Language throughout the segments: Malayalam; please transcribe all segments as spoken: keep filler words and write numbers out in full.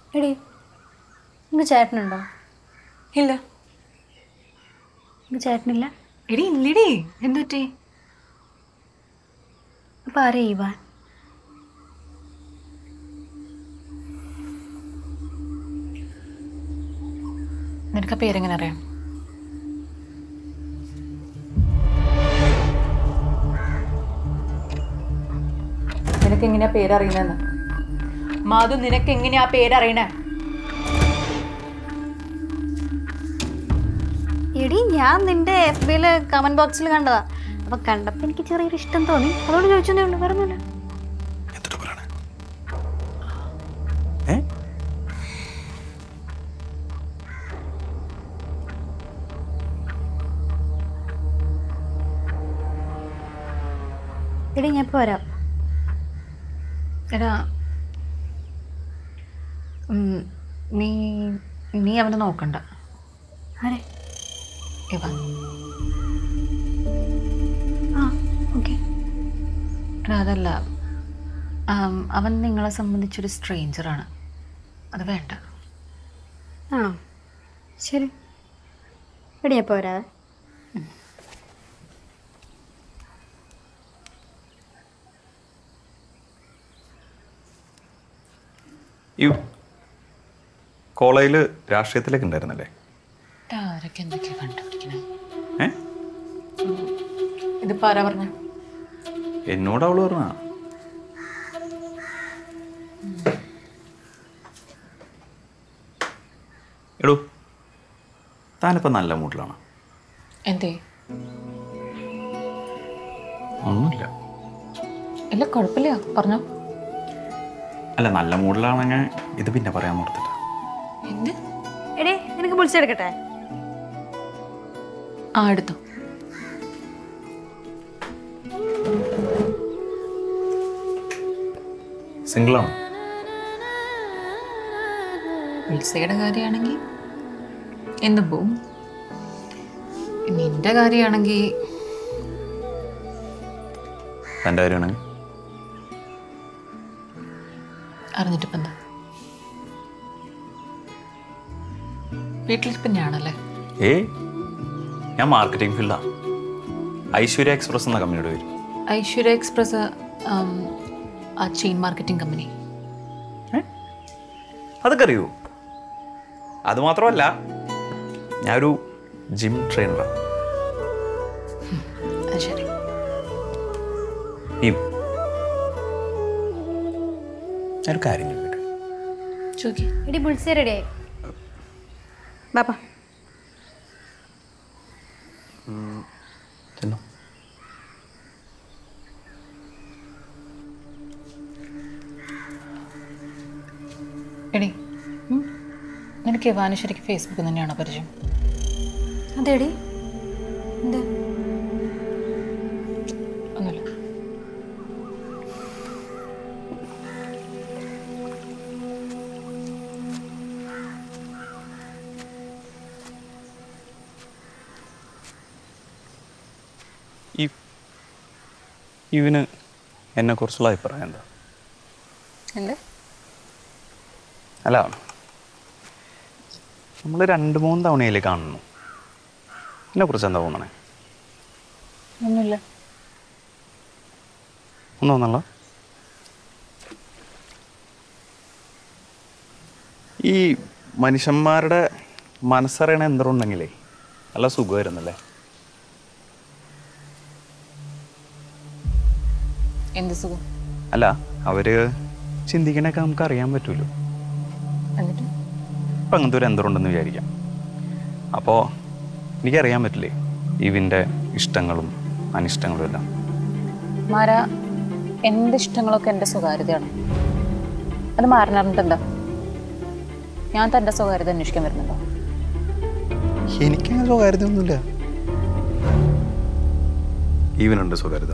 എടി നിനക്ക് ചേട്ടനുണ്ടോ? ഇല്ല. നിനക്ക് ചേട്ടനില്ല? എടി ഇല്ലടി. എന്തുപറ്റി? അപ്പം ആരാ ഇവാൻ? നിനക്ക് ആ പേരെങ്ങനെ അറിയാം? നിനക്ക് എങ്ങനെയാ പേരറിയുന്നതെന്ന്? മാധു, നിനക്ക് എങ്ങനെയാ പേരറിയണേ? എടി ഞാൻ നിന്റെ എഫ് ബിയില് കമന്റ് ബോക്സിൽ കണ്ടതാ. അപ്പൊ കണ്ടപ്പോ എനിക്ക് ചെറിയൊരു ഇഷ്ടം തോന്നി, അതോട് ചോദിച്ചതേ ഉള്ളൂ, വേറെ ഒന്നുമില്ല. എടി ഞാൻ ഇപ്പൊ വരാം. എടാ നീ നീ അവനെ നോക്കണ്ട. ആരെ? ഇവാൻ. ആ ഓക്കെ. എടാ അതല്ല, അവൻ നിങ്ങളെ സംബന്ധിച്ചൊരു സ്ട്രേഞ്ചറാണ്. അത് വേണ്ട. ആണോ? ശരി എടി ഞാൻ ഇപ്പൊ വരാവേ. ഈ കോളേജിൽ രാഷ്ട്രീയത്തിലേക്ക് ഉണ്ടായിരുന്നല്ലേ? ആരൊക്കെ എന്തൊക്കെയാ കണ്ടുപിടിക്കണേ? ഏ ഇതിപ്പോ ആരാ പറഞ്ഞ? എന്നോട് അവള് പറഞ്ഞ. എടോ താനിപ്പോ നല്ല മൂഡിലാണ്. എന്തേ? ഒന്നുമില്ല. ഇല്ല കുഴപ്പമില്ല, പറഞ്ഞോ. അല്ല, നല്ല മൂഡിലാണെങ്കിൽ ഇത് പിന്നെ പറയാൻ ഓർത്തില്ല. എന്ത്? എടി നിനക്ക് വിളിച്ചെടുക്കട്ടെ? ആ എടുത്തു. സിംഗിളാണോ? വിളിച്ചയുടെ കാര്യമാണെങ്കിൽ എന്തും പോവും. നിന്റെ കാര്യമാണെങ്കിൽ തൻ്റെ കാര്യമാണെങ്കിൽ അറിഞ്ഞിട്ടിപ്പം എന്താ? വീട്ടിലിപ്പം ഞാനല്ലേ? ഏയ് ഞാൻ മാർക്കറ്റിംഗ് ഫീൽഡാണ്. ഐശ്വര്യ എക്സ്പ്രസ് എന്ന കമ്പനിയുടെ പേര്. ഐശ്വര്യ എക്സ്പ്രസ് ആ ചെയിൻ മാർക്കറ്റിംഗ് കമ്പനി. അതൊക്കെ അറിയൂ. അതുമാത്രമല്ല, ഞാനൊരു ജിം ട്രെയിനറാണ്. അത് ശരി. ഈ ഞാനൊരു കാര്യം ചോദിക്കട്ടെ? ചോദിക്കേ. എടി വിളിച്ചേ റെഡിയായി ബാപ്പാ. ചെന്നോ. എടി നിനക്ക് ഇവാന് ശരിക്കും ഫേസ്ബുക്കിൽ തന്നെയാണോ പരിചയം? അതെടി. എന്ത്? ഒന്നുമില്ല. ഈ ഇവന് എന്നെക്കുറിച്ചുള്ള അഭിപ്രായം എന്താ? എന്ത്? അല്ല, നമ്മൾ രണ്ട് മൂന്ന് തവണയിൽ കാണുന്നു. എന്നെക്കുറിച്ച് എന്താ തോന്നണേ? ഒന്നുമില്ല. ഒന്നും തോന്നല്ല. ഈ മനുഷ്യന്മാരുടെ മനസ്സറിയണ എന്തുണ്ടെങ്കിലേ നല്ല സുഖമായിരുന്നല്ലേ? എന്ത് സുഖം? അല്ല, അവര് ചിന്തിക്കണൊക്കെ നമുക്ക് അറിയാൻ പറ്റുമല്ലോ. എന്നിട്ട് ഇപ്പം അങ്ങനത്തെ ഒരു എന്തുണ്ടെന്ന് വിചാരിക്കാം. അപ്പോൾ എനിക്കറിയാൻ പറ്റില്ലേ ഇവൻ്റെ ഇഷ്ടങ്ങളും അനിഷ്ടങ്ങളും എല്ലാം. മാര, എൻ്റെ ഇഷ്ടങ്ങളൊക്കെ എൻ്റെ സ്വകാര്യതയാണ്. അത് മാറിനറിഞ്ഞിട്ട് എന്താ? ഞാൻ തൻ്റെ സ്വകാര്യത അന്വേഷിക്കാൻ വരുന്നുണ്ടോ? എനിക്കങ്ങനെ സ്വകാര്യത ഒന്നുമില്ല. ഇവനുണ്ട് സ്വകാര്യത.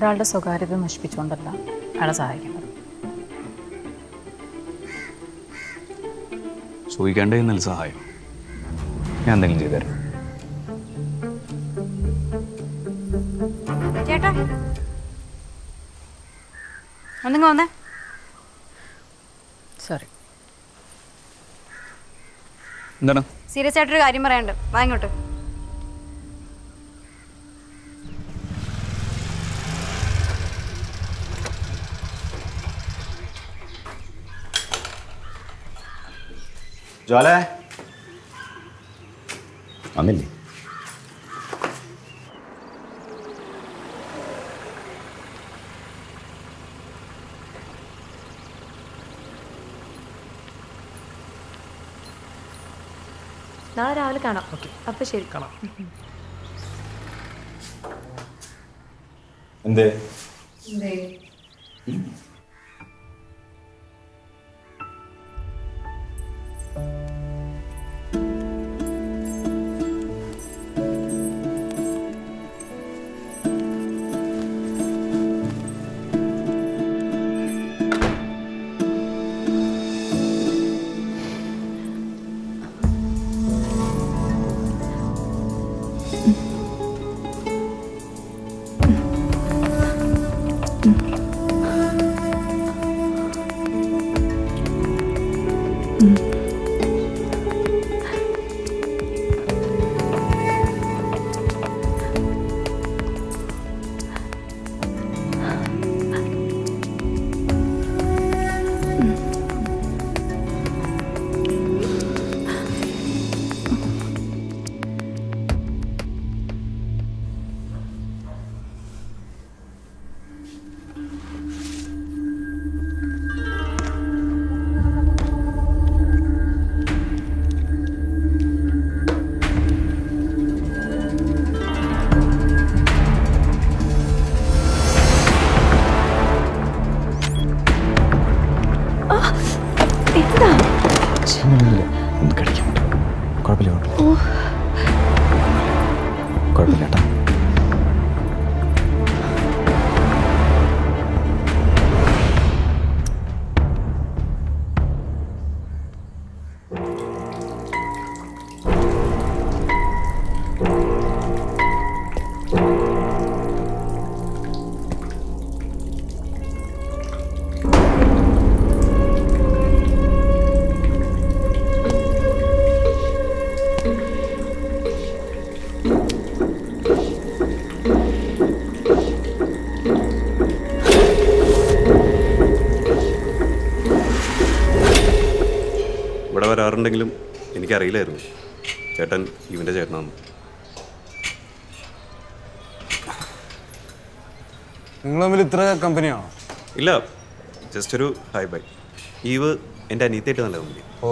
ഒരാളുടെ സ്വകാര്യത നശിപ്പിച്ചുകൊണ്ടല്ല അയാളെ സഹായിക്കേണ്ടത്. ചോദിക്കേണ്ടേ നല്ല സഹായം ഞാൻ എന്തെങ്കിലും ചെയ്തുതരാം. ചേട്ടാ ഒന്നിങ്ങ വന്നേ. സോറി. എന്താണ്? സീരിയസ് ആയിട്ടൊരു കാര്യം പറയാനുണ്ട്, വാ ഇങ്ങോട്ട്. ജ്വാലേ വന്നില്ലേ? നാളെ രാവിലെ കാണാം. ഓക്കെ, അപ്പൊ ശരി, കാണാം. എന്തേ? ഒന്ന് കഴിക്കാൻ കുഴപ്പമില്ല കുഴപ്പമില്ല കേട്ടോ. ഇവിടെ വരാറുണ്ടെങ്കിലും എനിക്കറിയില്ലായിരുന്നു ചേട്ടൻ ഇവൻ്റെ ചേട്ടനാണെന്ന്. നിങ്ങൾ തമ്മിൽ ഇത്ര കമ്പനിയാണോ? ഇല്ല, ജസ്റ്റ് ഒരു ഹൈ ബൈ. ഈവ് എൻ്റെ അനിയത്തിയായിട്ട് നല്ല കമ്പനി. ഓ,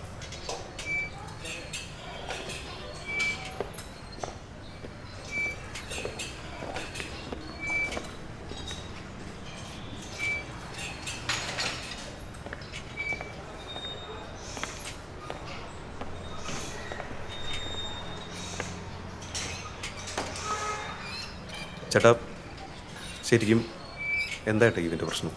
ചേട്ടാ ശരിക്കും എന്തായിട്ടാ ഇവൻ്റെ പ്രശ്നം?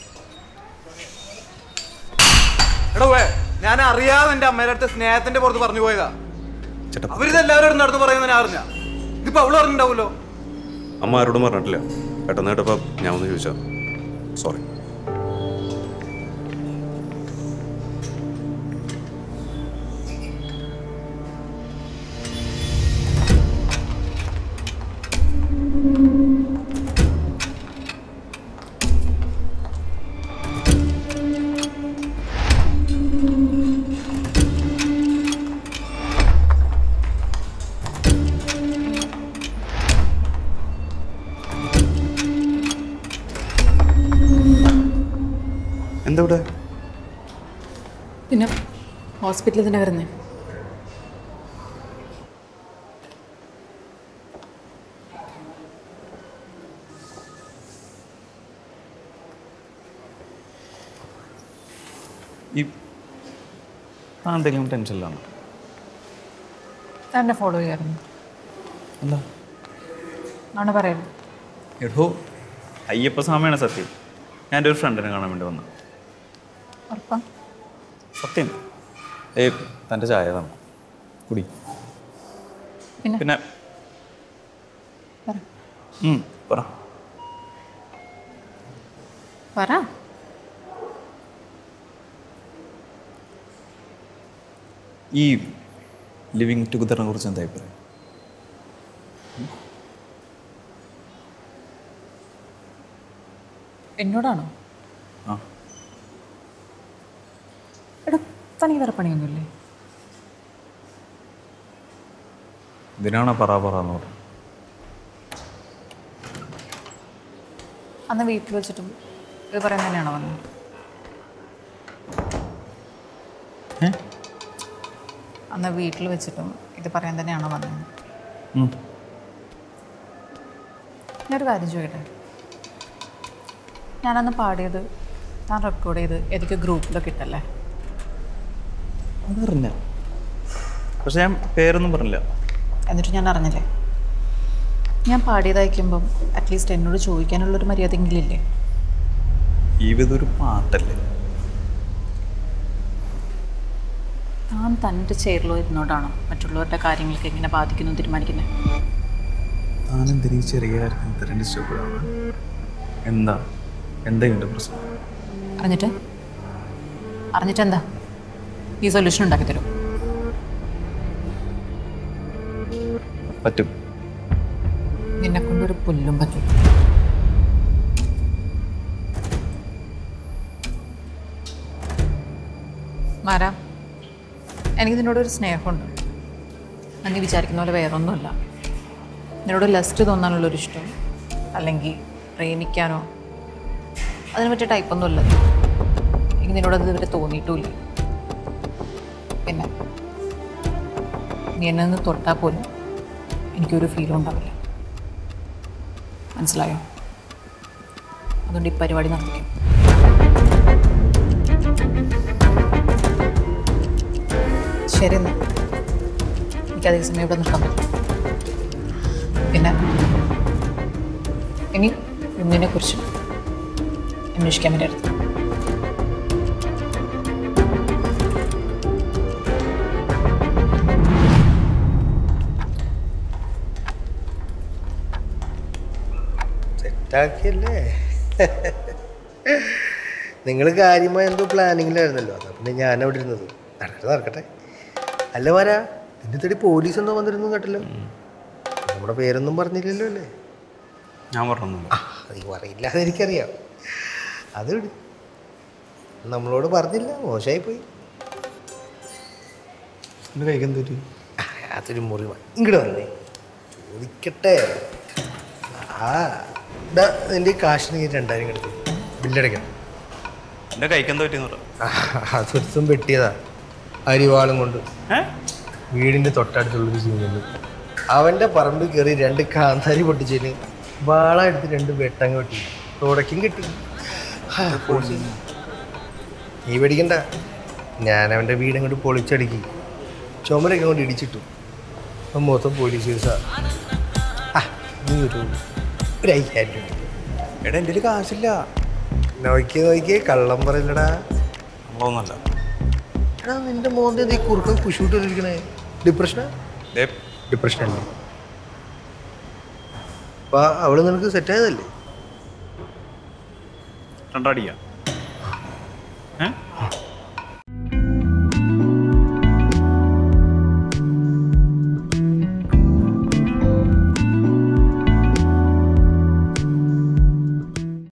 എടോ ഞാൻ അറിയാതെ എൻ്റെ അമ്മയുടെ അടുത്ത് സ്നേഹത്തിന്റെ പുറത്ത് പറഞ്ഞു പോയതാ. ചേട്ടാ അവരിതെല്ലാവരും നടന്ന് പറയുന്നത് ഞാൻ അറിഞ്ഞ. ഇതിപ്പോ അവള് പറഞ്ഞിട്ടുണ്ടാവുമല്ലോ. അമ്മ ആരോടും പറഞ്ഞിട്ടില്ല. പെട്ടെന്ന് കേട്ടപ്പോൾ ഞാൻ ഒന്ന് ചോദിച്ചാ. സോറി. എന്താ ഇവിടെ? പിന്നെ ഹോസ്പിറ്റലിൽ തന്നെ വരുന്നേ. ഈ ആ എന്തെങ്കിലും ടെൻഷനിലാണ്? എന്നെ ഫോളോ ചെയ്യാറുണ്ട്. എന്താ ആണ് പറയുന്നത്. എടോ അയ്യപ്പസ്വാമിയാണ് സത്യം. ഞാൻ എൻ്റെ ഒരു ഫ്രണ്ടിനെ കാണാൻ വേണ്ടി വന്നു. ഉറപ്പാ? സത്യം. ഏ തൻ്റെ ചായ തന്നു കുടി. പിന്നെ പിന്നെ പറ. ഉം, പറ. പറ. ഈ ലിവിങ് ടുഗദറിനെ കുറിച്ച് എന്താ അഭിപ്രായം? എന്നോടാണോ? ആ എടാ തനിക്ക് വേറെ പണിയൊന്നുമില്ലേ? ഇതിനാണോ പറ പറ എന്ന് പറഞ്ഞു? അന്ന് വീട്ടിൽ വെച്ചിട്ടും ഇത് പറയാൻ തന്നെയാണോ വന്നത്? ഏ അന്ന് വീട്ടിൽ വെച്ചിട്ടും ഇത് പറയാൻ തന്നെയാണോ വന്നത്? ഞാനൊരു കാര്യം ചോദിക്കട്ടെ. ഞാനന്ന് പാടിയത് ഞാൻ റെക്കോർഡ് ചെയ്ത് എനിക്ക് ഗ്രൂപ്പിലൊക്കെ ഇട്ടല്ലേ? അതറിഞ്ഞ, പക്ഷെ ഞാൻ പേരൊന്നും പറഞ്ഞില്ല. എന്നിട്ട് ഞാൻ അറിഞ്ഞില്ലേ? ഞാൻ പാടിയതയക്കുമ്പം അറ്റ്ലീസ്റ്റ് എന്നോട് ചോദിക്കാനുള്ളൊരു മര്യാദയെങ്കിലും ഇല്ലേ? ഇതൊരു പാട്ടല്ലേ? താൻ തൻ്റെ ചെയറിലോ ഇരുന്നോടാണോ മറ്റുള്ളവരുടെ കാര്യങ്ങൾക്ക് എങ്ങനെ ബാധിക്കുന്നു തീരുമാനിക്കുന്നത്? താനെന്തിനീ ചെറിയ കാര്യത്തിന് ഇത്രയും ഡിസ്റ്റർബ്? എന്താ എന്താ ഇതിൻ്റെ പ്രശ്നം? അറിഞ്ഞിട്ട് അറിഞ്ഞിട്ട് എന്താ ഈ സൊല്യൂഷൻ ഉണ്ടാക്കി തരും? പറ്റും. നിന്നെ കൊണ്ടൊരു പുല്ലും പറ്റും. മാരാ, എനിക്ക് നിന്നോടൊരു സ്നേഹമുണ്ട്. നീ വിചാരിക്കുന്ന പോലെ വേറൊന്നുമല്ല. നിന്നോട് ലസ്റ്റ് തോന്നാനുള്ളൊരു ഇഷ്ടം അല്ലെങ്കിൽ പ്രേമിക്കാനോ അതിന് പറ്റിയ ടൈപ്പൊന്നുമല്ല. എനിക്ക് നിന്നോടത് ഇതുവരെ തോന്നിയിട്ടുമില്ല. പിന്നെ നീ എന്നെ ഒന്ന് തൊട്ടാൽ പോലും എനിക്കൊരു ഫീലും ഉണ്ടാവില്ല. മനസ്സിലായോ? അതുകൊണ്ട് ഈ പരിപാടി നടത്തിക്കും. ശരി എന്നാ, എനിക്കധിക സമയം ഇവിടെ നിൽക്കാൻ പറ്റും. പിന്നെ ഇനി ഒന്നിനെ കുറിച്ച് അന്വേഷിക്കാൻ വേണ്ടി അടുത്ത് സെറ്റാക്കിയല്ലേ? നിങ്ങൾ കാര്യമായ എന്തോ പ്ലാനിങ്ങിലായിരുന്നല്ലോ. അതാ പിന്നെ ഞാൻ അവിടെ ഇരുന്നത്. നടക്കട്ടെ നടക്കട്ടെ. അല്ല വരാ, നിന്റെ തടി പോലീസ് എന്തോ വന്നിരുന്നു കേട്ടല്ലോ. നമ്മുടെ പേരൊന്നും പറഞ്ഞില്ലല്ലോ അല്ലേ? ഞാൻ പറഞ്ഞു. നീ പറയില്ല, അതെനിക്കറിയാം. അത് വിട്, നമ്മളോട് പറഞ്ഞില്ല, മോശമായി പോയി. എൻ്റെ കൈക്ക് എന്തൊരു അതൊരു മുറിവ. ഇങ്ങോട്ട് വന്നേ ചോദിക്കട്ടെ. ആ ഇതാ നിൻ്റെ കാശിന് രണ്ടായിരം കിടത്തി ബില്ലടയ്ക്കണം. എൻ്റെ കൈക്ക് എന്താ പറ്റിയെന്ന് പറയാം. അതൊരുത്തും വെട്ടിയതാ അരിവാളും കൊണ്ട്. വീടിൻ്റെ തൊട്ടടുത്തുള്ളൊരു സീനുണ്ട്. അവൻ്റെ പറമ്പിൽ കയറി രണ്ട് കാന്താരി പൊട്ടിച്ചതിന് വാള എടുത്ത് രണ്ട് വെട്ടങ്ങ് വെട്ടി തുടക്കും കിട്ടി. നീ പേടിക്കണ്ട, ഞാൻ അവൻ്റെ വീടങ്ങോട്ട് പൊളിച്ചടുക്കി ചുമരൊക്കെ കൊണ്ട് ഇടിച്ചിട്ടു. അപ്പം മൊത്തം പോലീസ് കേസാ. ആ നീ ഒരു ഒരു അയ്യായിരം രൂപ. എടാ എൻ്റെ കയ്യിൽ കാശില്ല. നോക്കിയേ നോക്കിയേ, കള്ളം പറയില്ലടാ. നമ്മളൊന്നല്ല. എടാ നിന്റെ മോന്തെ നീ കുറുക്ക കുശൂട്ടിരിക്കണേ. ഡിപ്രഷനാ? ഡിപ്രഷൻ അല്ലേ? അപ്പം അവള് നിനക്ക് സെറ്റായതല്ലേ? രണ്ടാടിയാ? ഏ